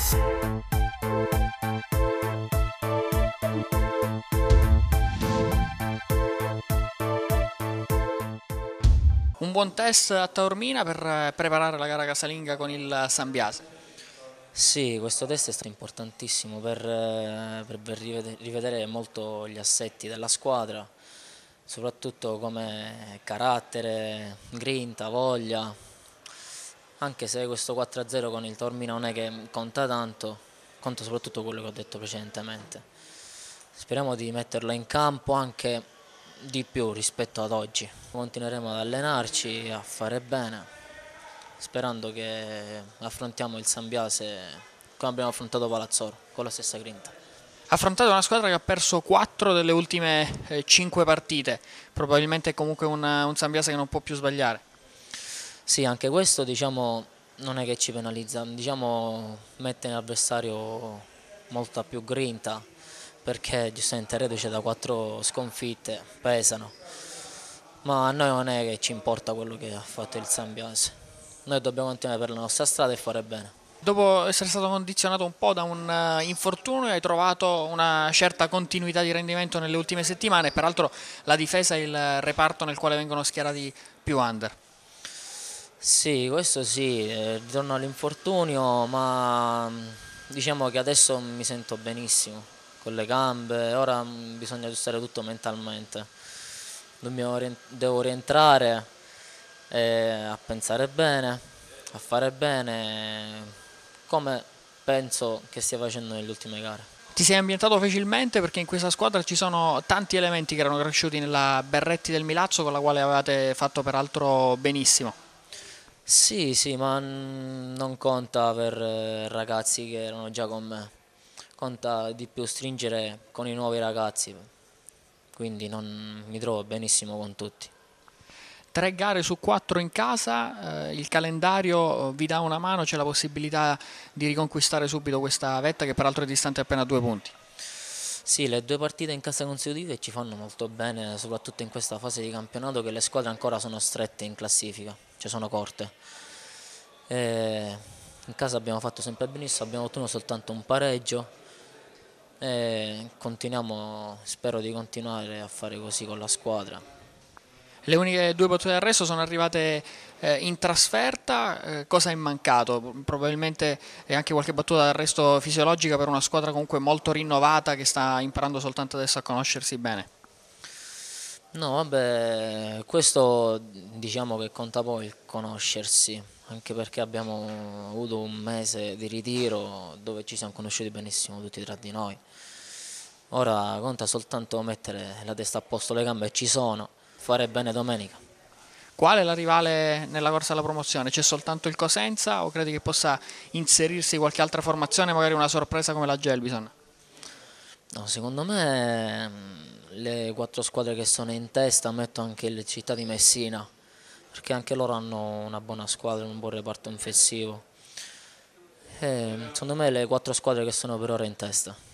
Un buon test a Taormina per preparare la gara casalinga con il Sambiase. Sì, questo test è stato importantissimo per rivedere molto gli assetti della squadra, soprattutto come carattere, grinta, voglia, anche se questo 4-0 con il Taormina non è che conta tanto, conta soprattutto quello che ho detto precedentemente. Speriamo di metterlo in campo anche di più rispetto ad oggi. Continueremo ad allenarci, a fare bene, sperando che affrontiamo il Sambiase come abbiamo affrontato Palazzoro, con la stessa grinta. Affrontate una squadra che ha perso 4 delle ultime 5 partite, probabilmente è comunque un Sambiase che non può più sbagliare. Sì, anche questo diciamo, non è che ci penalizza, diciamo, mette l'avversario molta più grinta, perché giustamente reduce da 4 sconfitte, pesano, ma a noi non è che ci importa quello che ha fatto il Sambiase, noi dobbiamo continuare per la nostra strada e fare bene. Dopo essere stato condizionato un po' da un infortunio, hai trovato una certa continuità di rendimento nelle ultime settimane, peraltro la difesa è il reparto nel quale vengono schierati più under. Sì, questo sì, ritorno all'infortunio, ma diciamo che adesso mi sento benissimo con le gambe, ora bisogna aggiustare tutto mentalmente. Devo rientrare a pensare bene, a fare bene, come penso che stia facendo nelle ultime gare. Ti sei ambientato facilmente perché in questa squadra ci sono tanti elementi che erano cresciuti nella Berretti del Milazzo con la quale avevate fatto peraltro benissimo. Sì, sì, ma non conta per ragazzi che erano già con me, conta di più stringere con i nuovi ragazzi, quindi mi trovo benissimo con tutti. 3 gare su 4 in casa, il calendario vi dà una mano, c'è la possibilità di riconquistare subito questa vetta che peraltro è distante appena 2 punti. Sì, le 2 partite in casa consecutive ci fanno molto bene, soprattutto in questa fase di campionato che le squadre ancora sono strette in classifica, cioè sono corte. E in casa abbiamo fatto sempre benissimo, abbiamo ottenuto soltanto un pareggio e continuiamo, spero di continuare a fare così con la squadra. Le uniche 2 battute d'arresto sono arrivate in trasferta, cosa è mancato? Probabilmente è anche qualche battuta d'arresto fisiologica per una squadra comunque molto rinnovata che sta imparando soltanto adesso a conoscersi bene. No, vabbè, questo diciamo che conta poi il conoscersi, anche perché abbiamo avuto un mese di ritiro dove ci siamo conosciuti benissimo tutti tra di noi. Ora conta soltanto mettere la testa a posto, le gambe ci sono, fare bene domenica. Qual è la rivale nella corsa alla promozione? C'è soltanto il Cosenza o credi che possa inserirsi qualche altra formazione, magari una sorpresa come la Gelbison? No, secondo me le 4 squadre che sono in testa metto anche il Città di Messina, perché anche loro hanno una buona squadra, un buon reparto offensivo. Secondo me le 4 squadre che sono per ora in testa.